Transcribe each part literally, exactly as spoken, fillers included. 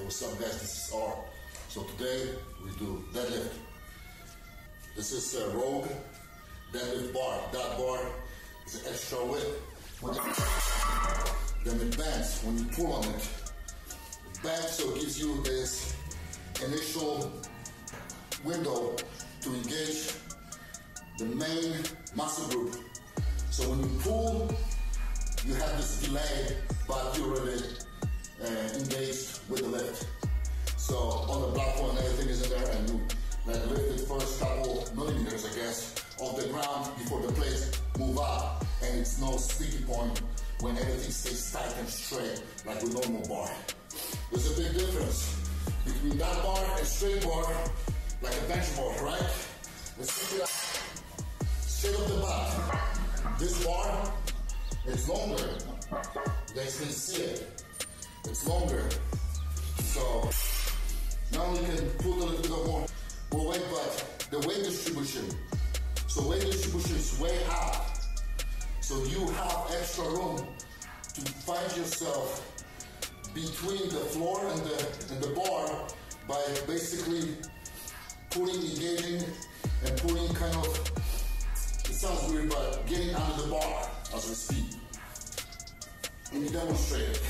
What's up guys, this is R. So today we do deadlift. This is a Rogue deadlift bar. That bar is an extra weight. Then it bends when you pull on it. It bends, so it gives you this initial window to engage the main muscle group. So when you pull, you have this delay, but you're already uh, engaged with the lift. So on the platform, everything is in there, and you like lift the first couple millimeters, I guess, off the ground before the plates move up, and it's no sticky point when everything stays tight and straight like with normal bar. There's a big difference between that bar and straight bar, like a bench bar, right? Let's check it out. Straight off the bat. This bar, it's longer. You guys can see it. It's longer. So now we can put a little bit of more, more weight, but the weight distribution. So weight distribution is way up. So you have extra room to find yourself between the floor and the, and the bar by basically pulling, engaging, and pulling kind of, it sounds weird, but getting under the bar as we speak. And you demonstrate it.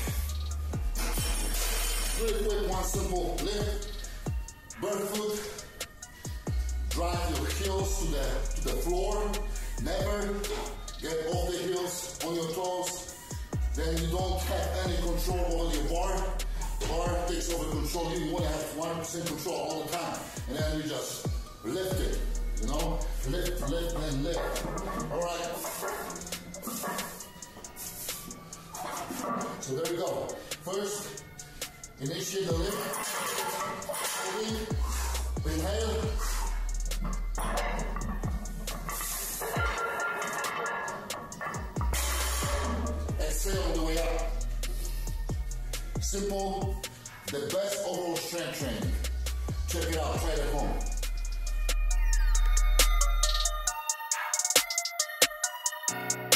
Really quick, one simple lift, barefoot, drive your heels to the, to the floor, never get off the heels on your toes, then you don't have any control over your bar. The bar takes over control. You want to have one hundred percent control all the time. And then you just lift it, you know? Lift, lift, and lift. All right. So there we go. First, initiate the lift. Slowly, inhale. Exhale on the way up. Simple, the best overall strength training. Check it out, try it at home.